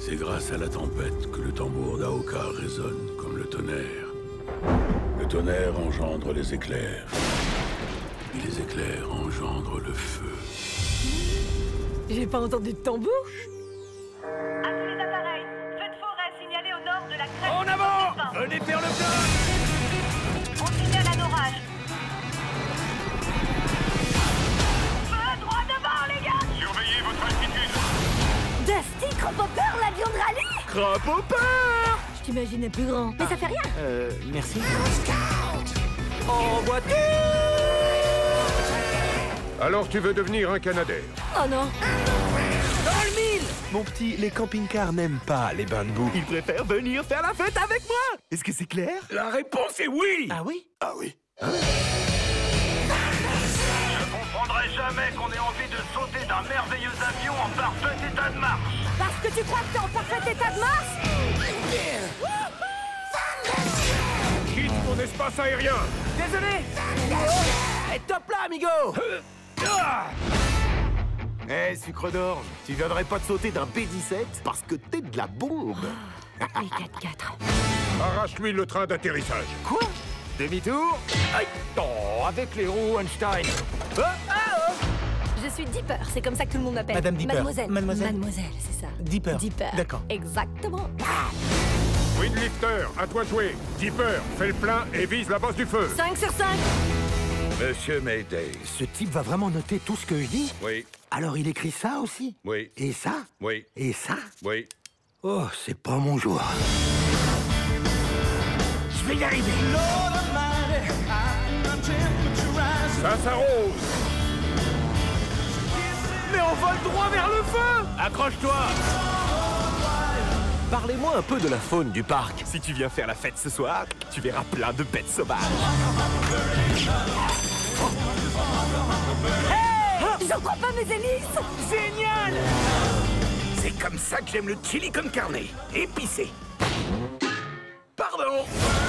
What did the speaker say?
C'est grâce à la tempête que le tambour d'Aoka résonne comme le tonnerre. Le tonnerre engendre les éclairs. Et les éclairs engendrent le feu. J'ai pas entendu de tambour. À tous les appareils, feu de forêt signalé au nord de la crête. En avant! Venez faire le plein! On signale un orage. Feu droit devant, les gars! Surveillez votre altitude. Dusty, Crop-Hopper, l'avion de rallye. Crop-Hopper! Je t'imaginais plus grand. Mais ça fait rien. Merci. En voiture! Alors tu veux devenir un Canadair? Oh non. Dans le mille! Mon petit, les camping-cars n'aiment pas les bains de boue. Ils préfèrent venir faire la fête avec moi! Est-ce que c'est clair? La réponse est oui! Ah oui? Ah oui. Je comprendrai jamais qu'on ait envie de sauter d'un merveilleux avion en parfait état de marche. Parce que tu crois que t'es en parfait état de marche. Quitte mon espace aérien. Désolé! Eh, top là, amigo! Eh, sucre d'orge, tu viendrais pas de sauter d'un B-17 parce que t'es de la bombe! Les 4x4. Arrache-lui le train d'atterrissage. Quoi? Demi-tour? Aïe! Oh, avec les roues, Einstein! Oh, Je suis Dipper, c'est comme ça que tout le monde m'appelle. Madame Dipper. Mademoiselle. Mademoiselle. Mademoiselle, c'est ça. Dipper. Dipper. D'accord. Exactement. Windlifter, à toi de jouer. Dipper, fais le plein et vise la bosse du feu. 5 sur 5. Monsieur Mayday. Ce type va vraiment noter tout ce que je dis? Oui, Alors il écrit ça aussi? oui, Et ça? oui, Et ça? oui. Oh, c'est pas mon jour. Je vais y arriver. Ça s'arrose. mais on vole droit vers le feu! Accroche-toi! Parlez-moi un peu de la faune du parc. Si tu viens faire la fête ce soir, tu verras plein de bêtes sauvages. J'en crois pas mes hélices. Génial! C'est comme ça que j'aime le chili con carne. Épicé. Pardon.